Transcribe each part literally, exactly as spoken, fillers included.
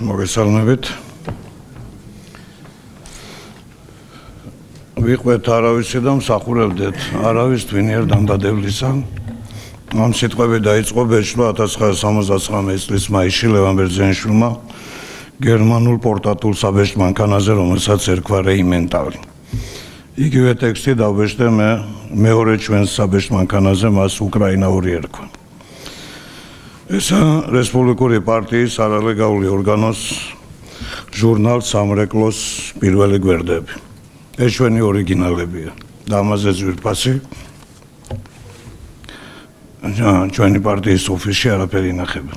მოგესალმებით. ვიყვეთ არავისი და მსახურებდეთ არავის twinier დამდადებლისა. ამ სიტყვები დაიწყო ბეჭდვა ათას ცხრაასა სამოცდათვრამეტი წლის მაისში ლევან ბერძენიშვილმა გერმანულ პორტატულ საბეჭდ მანქანაზე, რომელსაც ერქვა რეიმენტალი. იგივე ტექსტი დავბეჭდე მე მეორე ჩვენს საბეჭდ მანქანაზე, მას უკრაინაური ერქვა. ესა რესპუბლიკური პარტიის არალეგალური ორგანოს ჟურნალ სამრეკლოს პირველი გვერდები. ეს ჩვენი ორიგინალებია და ამაზე ძვირფასი ჩვენი პარტიის ოფისში არაფერი ინახება.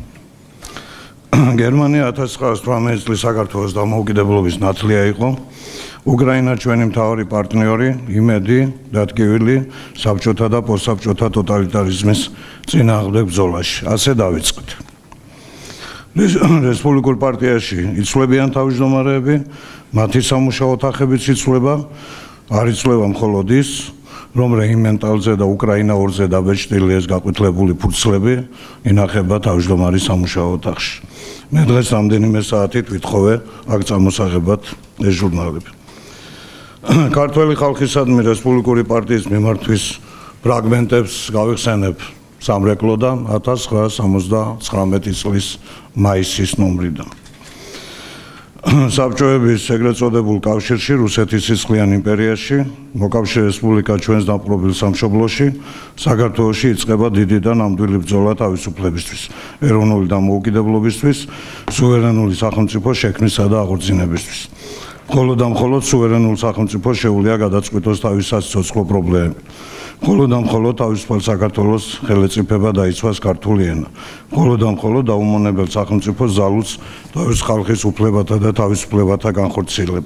გერმანია ათას ცხრაასა თვრამეტი წლის საქართველოს დამოუკიდებლობის ნათლია იყო. უკრაინა ჩვენი მთავარი პარტნიორი, იმედი, დატკივილი საბჭოთა და პოსტსაბჭოთა ტოტალიტარიზმის წინააღმდეგ ბრძოლაში. ასე დავიწყეთ. რესპუბლიკურ პარტიაში იცვლებიან თავმჯდომარეები, მათი სამუშაო ოთახებიც იცვლება, არ იცვლება მხოლოდ ის, რომ რეიმენტალზე და უკრაინაურზე დაბეჭდილი ეს გაყვითლებული ფურცლები ინახება თავმჯდომარის სამუშაო ოთახში. მე დღეს რამდენიმე საათით ვითხოვე აქ წამოსაღებად ეს ჟურნალები. ქართველი ხალხისადმი რესპუბლიკური პარტიის მიმართვის ფრაგმენტებს გავიხსენებ სამრეკლოდან ათას ცხრაასა სამოცდათვრამეტი წლის მაისის ნომრიდან. საბჭოების ეგრეთ წოდებულ კავშირში, რუსეთის სისხლიან იმპერიაში, მოკავშირე რესპუბლიკა ჩვენს დამპყრობილ სამშობლოში, საქართველოში იწყება დიდი და ნამდვილი ბრძოლა თავისუფლებისთვის, ეროვნული დამოუკიდებლობისთვის, სუვერენული სახელმწიფო შექმნისა და აღორძინებისთვის. მხოლოდ და მხოლოდ სუვერენულ სახელმწიფოს შეუძლია გადაწყვიტოს თავისი სიცოცხლო პრობლემები. მხოლოდ და მხოლოდ თავისუფალ საქართველოს ხელეწიფება დაიცვას ქართული ენა. მხოლოდ და მხოლოდ დაუმონებელ სახელმწიფოს ზალუც თავის ხალხის უფლებათა და თავისუფლებათა განხორციელება.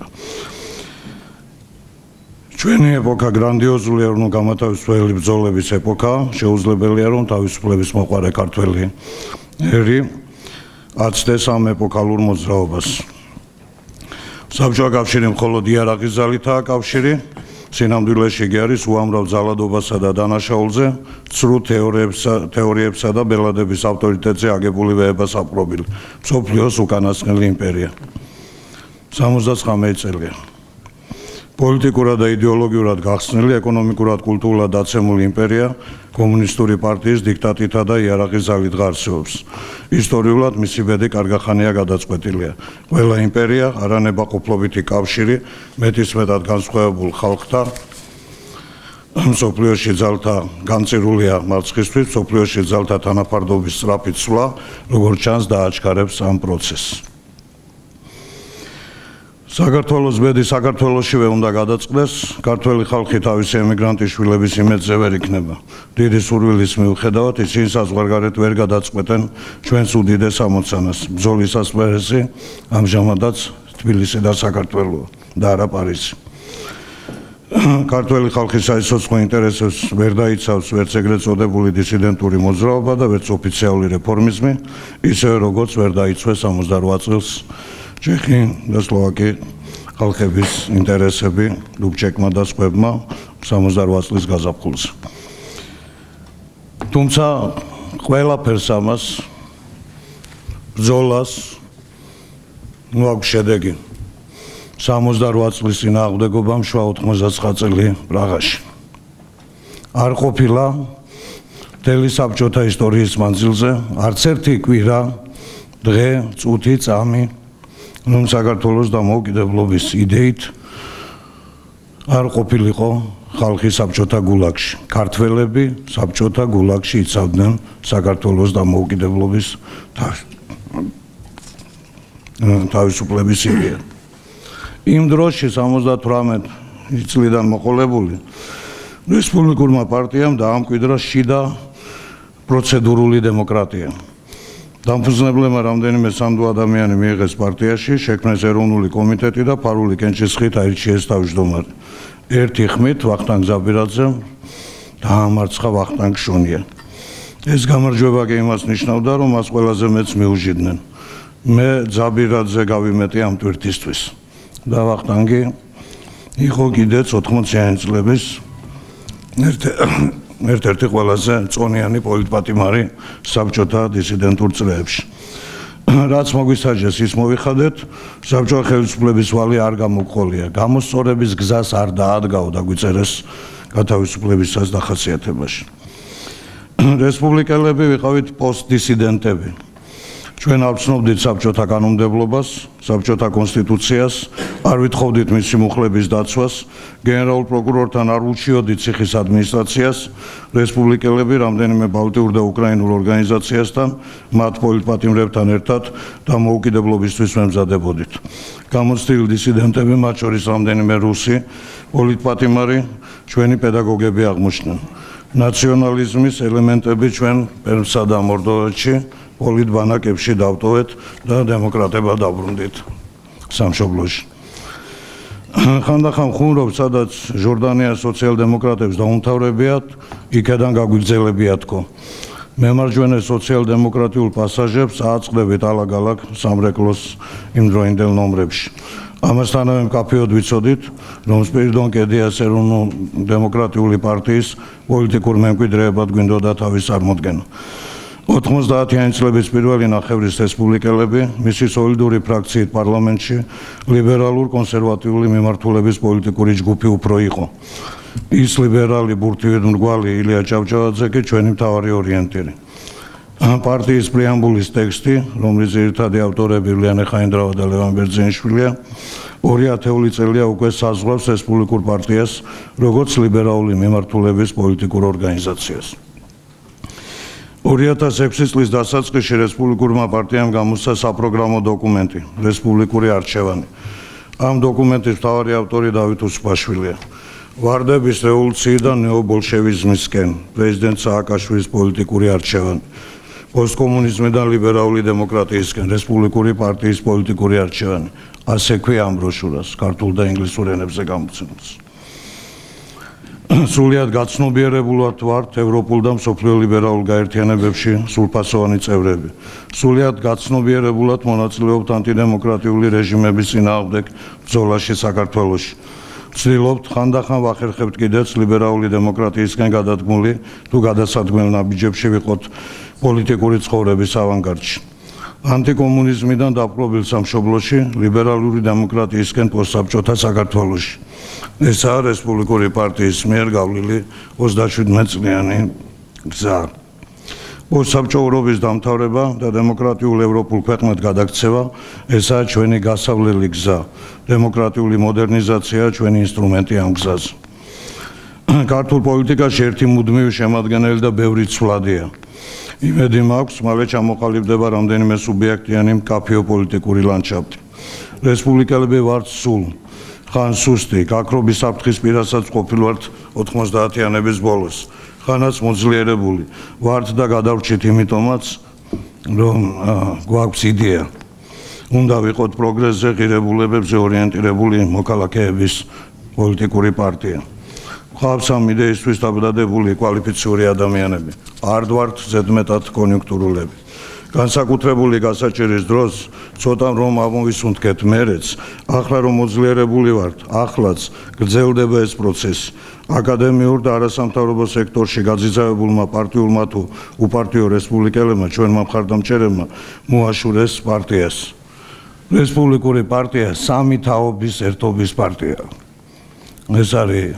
ჩვენი ეპოქა გრანდიოზული ეროვნულ-გამათავისუფლებელი ბრძოლების ეპოქაა. შეუძლებელია, რომ თავისუფლების მოყვარე ქართველი ერი აცდეს ამ ეპოქალურ მოძრაობას. საბჭოთა კავშირი მხოლოდ იარაღის ძალითაა კავშირი. სინამდვილეში იგი არის უამრავ ძალადობასა და დანაშაულზე, ცრუ თეორიებსა და ბელადების ავტორიტეტზე აგებული ვეებასაპყრობილი, მსოფლიოს უკანასკნელი იმპერია. სამოცდათვრამეტი წელია. პოლიტიკურად და იდეოლოგიურად გახსნილი, ეკონომიკურად, კულტურულად დაცემული იმპერია კომუნისტური პარტიის დიქტატითა და იარაღის ძალით არსებობს. ისტორიულად მისი ბედი კარგახანია გადაწყვეტილია. ყველა იმპერია არანებაყოფლობითი კავშირი მეტისმეტად განსხვავებულ ხალხთა მსოფლიოში ძალთა განწირულია მარცხისთვის, მსოფლიოში ძალთა თანაფარდობის სწრაფი ცვლა, როგორც ჩანს, დააჩქარებს ამ პროცესს. საქართველოს ბედი საქართველოშივე უნდა გადაწყდეს, ქართველი ხალხი თავისი ემიგრანტის შვილების იმედზე ვერ იქნება. დიდი სურვილის მიუხედავად, ისინი საზღვარგარეთ ვერ გადაწყვეტენ ჩვენს უდიდეს ამოცანას. ბრძოლის ასპარეზი ამჟამადაც თბილისი და საქართველოა და არა პარიზი. ქართველი ხალხის საიცოცხლო ინტერესებს ვერ დაიცავს ვერც ეგრეთ წოდებული დისიდენტური მოძრაობა და ვერც ოფიციალური რეფორმიზმი, ისევე როგორც ვერ დაიცვეს ორმოცდარვა წელს ჩეხი და სლოვაკი ხალხების ინტერესები დუბჩეკმა და სხვებმა სამოცდარვა წლის გაზაფხულზე. თუმცა ყველაფერს ამას ბრძოლას ნუ აქვს შედეგი. სამოცდარვა წლის წინააღმდეგობამ შუა ოთხმოცდაცხრა წელი პრაღაში. არ ყოფილა მთელი საბჭოთა ისტორიის მანძილზე არც ერთი კვირა, დღე, წუთი, წამი, რომ საქართველოს დამოუკიდებლობის იდეით არ ყოფილიყო ხალხი საბჭოთა გულაგში. ქართველები საბჭოთა გულაგში იცავდნენ საქართველოს დამოუკიდებლობის თავისუფლების იდეა. იმ დროში სამოცდათვრამეტი წლიდან მოყოლებული რესპუბლიკურმა პარტიამ დაამკვიდრა შიდა პროცედურული დემოკრატია. დამფუძნებლებმა რამდენიმე სანდო ადამიანი მიიღეს პარტიაში, შექმნეს ეროვნული კომიტეტი და ფარული კენჭისყრით აირჩიეს თავმჯდომარე. ერთი ხმით ვახტანგ ზაბირაძემ დაამარცხა ვახტანგ შონია. ეს გამარჯვება კი იმას ნიშნავდა, რომ მას ყველაზე მეც მიუჟიდნენ. მე ზაბირაძე გავიმეტე ამ ტვირთისთვის და ვახტანგი იყო კიდეც ოთხმოციანი წლების ერთ-ერთი ყველაზე წონიანი პოლიტპატიმარი საბჭოთა დისიდენტურ წრეებში. რაც მოგვისაჯეს, ის მოვიხადეთ. საბჭოთა ხელისუფლების ვალი არ გამოგხოლია. გამოსწორების გზას არ დაადგაო და გვიწერეს გათავისუფლებისას დახასიათებაში. რესპუბლიკელები ვიყავით პოსტდისიდენტები. ჩვენ არ ვცნობდით საბჭოთა კანონმდებლობას, საბჭოთა კონსტიტუციას, არ ვითხოვდით მისი მუხლების დაცვას, გენერალურ პროკურორთან არ ურჩიოდით ციხის ადმინისტრაციას, რესპუბლიკელები რამდენიმე ბალტიურ და უკრაინულ ორგანიზაციასთან, მათ პოლიტპატიმრებთან ერთად დამოუკიდებლობისთვის ვემზადებოდით. გამოცდილი დისიდენტები, მათ შორის რამდენიმე რუსი პოლიტპატიმარი, ჩვენი პედაგოგები აღმოჩნდნენ. ნაციონალიზმის ელემენტები ჩვენ პერმსა და მორდოვეთში პოლიტბანაკებში დავტოვეთ და დემოკრატებად დაბრუნდით სამშობლოში. ხანდახან ხუმრობ, სადაც ჟორდანიას სოციალ-დემოკრატებს დაუმთავრებიათ, იქედან გაგვიგზელებიათქო. მემარჯვენე სოციალ-დემოკრატიულ პასაჟებს ააწყდებით ალაგ-ალაგ სამრეკლოს იმდროინდელ ნომრებში. ამასთანავე მკაფიოდ ვიცოდით, რომ სპირიდონ კედიას ეროვნულ-დემოკრატიული პარტიის პოლიტიკურ მემკვიდრეებად გვინდოდა თავის წარმოდგენა. ოთხმოცდაათიანი წლების პირველი ნახევრის რესპუბლიკელები მისი სოლიდური ფრაქციით პარლამენტში ლიბერალურ-კონსერვატიული მიმართულების პოლიტიკური ჯგუფი უფრო იყო. ის ლიბერალი ბურთივით მრგვალი ილია ჭავჭავაძე კი ჩვენი მთავარი ორიენტირი. პარტიის პრეამბულის ტექსტი, რომლის ძირითადი ავტორები ლიანე ხაინდრავა და ლევან ბერძენიშვილია, ორი ათეული წელია უკვე საზღვრავს რესპუბლიკურ პარტიას, როგორც ლიბერალური მიმართულების პოლიტიკურ ორგანიზაციას. ორი ათას ექვსი წლის დასაწყისში რესპუბლიკურმა პარტიამ გამოსცა საპროგრამო დოკუმენტი რესპუბლიკური არჩევანი. ამ დოკუმენტის მთავარი ავტორი დავით უსუპაშვილია. ვარდების რევოლუციიდან ნეობოლშევიზმისკენ პრეზიდენტ სააკაშვილის პოლიტიკური არჩევანი. პოსტკომუნიზმიდან ლიბერალური დემოკრატიისკენ რესპუბლიკური პარტიის პოლიტიკური არჩევანი. ასე ქვია ამ ბროშურას, ქართულ და ინგლისურ ენებზე გამოცემულს. სრულიად გაცნობიერებულად ვართ ევროპულ და მსოფლიო ლიბერალურ გაერთიანებებში სრულფასოვანი წევრები. სრულიად გაცნობიერებულად მონაწილეობთ ანტიდემოკრატიული რეჟიმების წინააღმდეგ ბრძოლაში საქართველოში. ვცდილობთ ხანდახან ვახერხებთ კიდეც ლიბერალური დემოკრატიისგან გადადგმული თუ გადასადგმელ ნაბიჯებში ვიყოთ პოლიტიკური ცხოვრების ავანგარდში. ანტიკომუნიზმიდან დაპყრობილ სამშობლოში ლიბერალური დემოკრატიისგან პოსტსაბჭოთა საქართველოში. ესაა რესპუბლიკური პარტიის მიერ გავლილი ოცდაშვიდმეტ წლიანი გზა. პოსტსაბჭოურობის დამთავრება და დემოკრატიულ ევროპულ ქვეყნად გადაქცევა, ესაა ჩვენი გასავლელი გზა. დემოკრატიული მოდერნიზაცია ჩვენი ინსტრუმენტი ამ გზაზე. ქართულ პოლიტიკაში ერთი მუდმივი შემადგენელი და ბევრი ცვლადია. იმედი მაქვს, მალე ჩამოყალიბდება რამდენიმე სუბიექტიანი მკაფიო პოლიტიკური ლანდშაფტი. რესპუბლიკელები ვართ სულ, ხან სუსტი, გაქრობის საფრთხის პირასაც ყოფილვართ ოთხმოცდაათიანების ბოლოს. ხანაც მოძლიერებული ვართ და გადავრჩით იმიტომაც, რომ გვაქვს იდეა. უნდა ვიყოთ პროგრესზე, ღირებულებებზე ორიენტირებული მოქალაქეების პოლიტიკური პარტია. გვყავს ამ იდეისთვის დაბადებული კვალიფიციური ადამიანები. არ ვართ ზედმეტად კონიუნქტურულები. განსაკუთრებული გასაჭირის დროს ცოტა რომ ამოვისუნთქეთ მერეც, ახლა რომ მოძლიერებული ვართ, ახლაც გრძელდება ეს პროცესი. აკადემიურ და არასამთავრობო სექტორში გაძიძავებულმა პარტიულმა თუ უპარტიო რესპუბლიკელებმა ჩვენმა მხარდამჭერებმა მოაშურეს პარტიას. რესპუბლიკური პარტია სამი თაობის ერთობის პარტია. ეს არის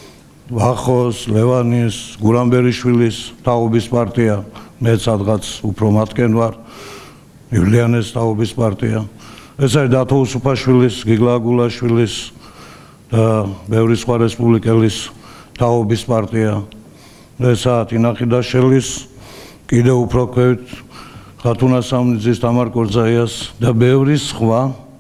ვახოს, ლევანის, გურამბერიშვილის თაობის პარტია, მე სადღაც უფრო მათკენ ვარ, ივლიანეს თაობის პარტია. ეს არის დათო უსუფაშვილის, გიგლა გულაშვილის და ბევრი სხვა რესპუბლიკელის თაობის პარტია. ესაა თინახიდაშელის, კიდევ უფრო ქვევით ხათუნა სამნიძის, თამარ კორძაიას და ბევრი სხვა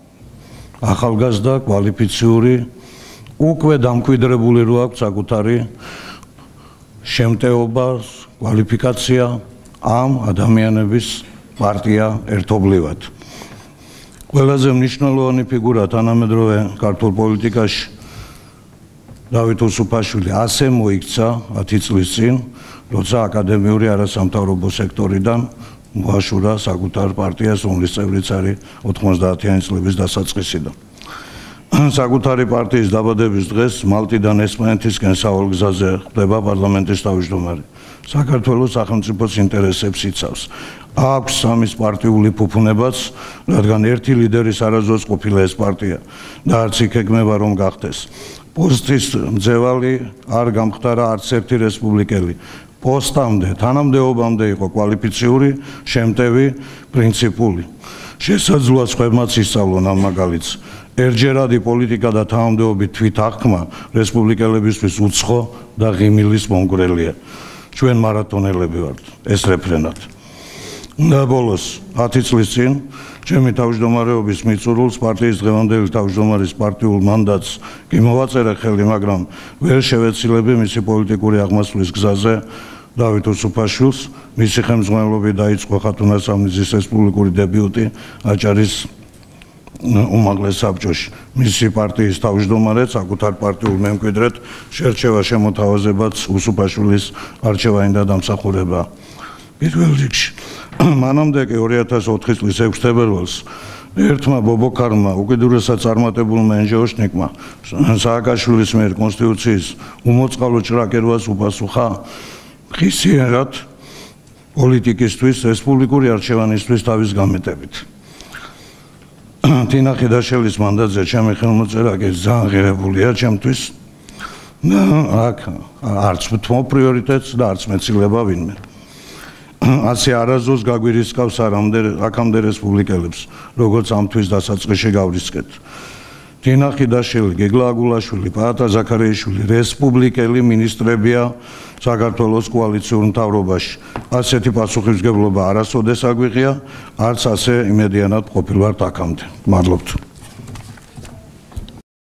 ახალგაზრდა კვალიფიციური უკვე დამკვიდრებული რო აქვს საკუთარი შემტეობა, კვალიფიკაცია ამ ადამიანების პარტია ერთობლივად. ყველაზე მნიშვნელოვანი ფიგურა თანამედროვე ქართულ პოლიტიკაში დავით უსუფაშვილი ასე მოიქცა ათი წლის წინ, როცა აკადემიური არასამთავრობო სექტორიდან მოაშურა საკუთარ პარტიას, რომლის წევრიც არის ოთხმოცდაათიანი წლების დასაწყისიდან. საკუთარი პარტიის დაბადების დღეს მალტიდან ესპანეთისკენ სავალ გზაზე ხდება პარლამენტის თავმჯდომარე. საქართველოს სახელმწიფოს ინტერესებს იცავს. აქვს სამის პარტიული ფუფუნებაც, რადგან ერთი ლიდერის არასდროს ყოფილა ეს პარტია და არც იქეგმება რომ გახდეს. პოსტის მძევალი არ გამხდარა არც ერთი რესპუბლიკელი. პოსტამდე, თანამდებობამდე იყო კვალიფიციური, შემტევი, პრინციპული. შესაძლოა სხვებმაც ისწავლონ ამ მაგალითს. ერთჯერადი პოლიტიკა და თანამდებობის თვით აღქმა რესპუბლიკელებისთვის უცხო და ღიმილის მომგვრელია. ჩვენ მარათონელები ვართ, ეს რეფრენად. და ბოლოს ათი წლის წინ ჩემი თავმჯდომარეობის მიწურულს პარტიის დღევანდელი თავმჯდომარის პარტიულ მანდატს კი მოვაწერა ხელი, მაგრამ ვერ შევეცილები მისი პოლიტიკური აღმასვლის გზაზე დავით უსუფაშვილს, მისი ხელმძღვანელობით დაიწყო ხათუნა სამნიზის რესპუბლიკური დებიუტი აჭარის უმაღლეს საბჭოში. მისი პარტიის თავმჯდომარედ, საკუთარ პარტიულ მემკვიდრედ შერჩევა შემოთავაზებაც უსუფაშვილის არჩევანი და დამსახურება. პირველ რიგში, მანამდე კი ორი ათას ოთხი წლის ექვსი თებერვალს ერთმა ბობოქარმა უკიდურესად წარმატებულმა ენჯეოშნიკმა სააკაშვილის მიერ კონსტიტუციის უმოწყალო ჭრაკერვას უპასუხა ხისიერად პოლიტიკისთვის, რესპუბლიკური არჩევანისთვის თავის გამეტებით. თინა ხიდაშელის მანდატზე ჩემი ხელმოწერა კი ძალიან ღირებულია ჩემთვის და აქ არც ვთმო პრიორიტეტს და არც მეცილება ვინმე. ასე არასდროს გაგვირისკავს აქამდე რესპუბლიკელებს, როგორც ამ თვის დასაწყისში გავრისკეთ. თინა ხიდაშელი, გეგლა აგულაშვილი, პაატა ზაქარიაშვილი რესპუბლიკელი მინისტრებია საქართველოს კოალიციურ მთავრობაში. ასეთი პასუხისმგებლობა არასოდეს აგვიღია, არც ასე იმედიანად ყოფილვართ აქამდე. მადლობთ.